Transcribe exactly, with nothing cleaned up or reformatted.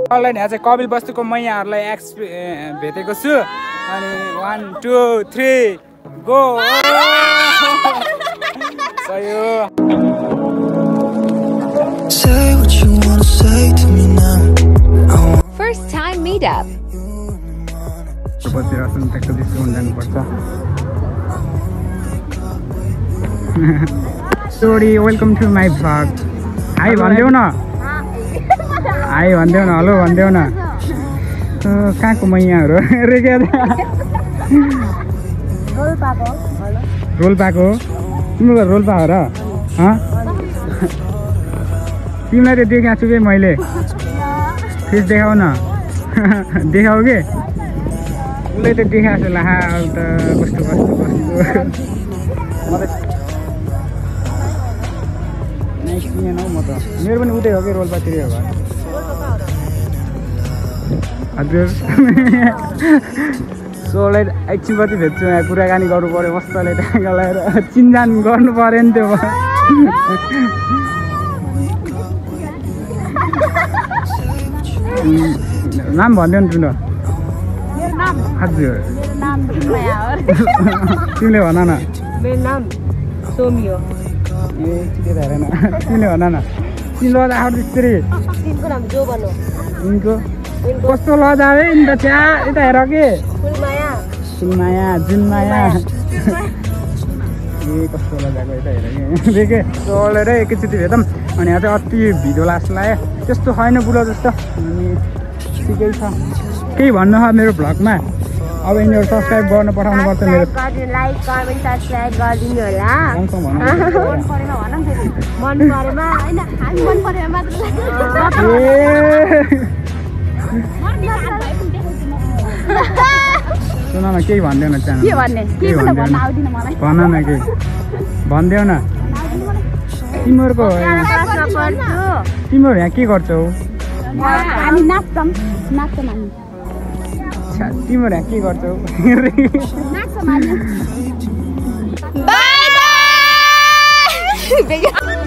Online यहाँ चाहिँ कपिलवस्तुको मैयाहरूलाई x भेटेको छु अनि one two three go First time meetup. Sorry, welcome to my vlog. Hi, भन्देऊ न हाई भन्देऊ न हेलो भन्देऊ न कहाँको मैयाहरू रेख्या रोल्पाको तिम्रो घर रोल्पा हो र तिमीलाई त देखाएको छु कि मैले फेस देखाऊ न देखाऊ कि उसले त देखाएको छु ला त कस्तो कस्तो कस्तो किनेन हौ म त मेरो पनि उतै हो कि रोल्पातिरै हो हजुर सोलाई एकछिनपछि भेट्छु यहाँ कुराकानी गर्नु पऱ्यो मस्तले ट्याङ्गा लगाएर चिनजान गर्नु पऱ्यो नि त्यो नाम भनिदेऊ नि तिम्रो हजुर तिमीले भन न मेरो नाम सोमी हो ए ठिकै त हेरेन तिमीले भन न तिम्रो आएर त्यसरी तिम्रो नाम जो भन्नु यिनको कस्तो लजा है नि त त्यहाँ यता हेर कि फुलमाया फुलमाया जुनमाया ए कस्तो लजाको यता हेर कि देखेँ चलेर एकैचोटि भेटौँ अनि यहाँ चाहिँ अति भिडियो लास्ट लाग्यो त्यस्तो छैन बुढो जस्तो अनि ठिकै छ केही भन्नु छ मेरो भ्लगमा अब यिनीहरू सब्सक्राइब गर्न पठाउनु पर्छ मेरो लाइक कमेन्ट सब्सक्राइब गरिदिनु होला मन परेमा हैन हामी मन परेमा मात्र सुन न केही भन्देऊ न च्यानल के भन्ने के भन्न आउँदिन मलाई भन न केही भन्देऊ न तिमीहरूको तिमीहरू यहाँ के गर्छौ हामी नाच्छौँ नाच्छौँ हामी तिमीहरू यहाँ के गर्छौ नाच्छौँ हामी बाइ बाइ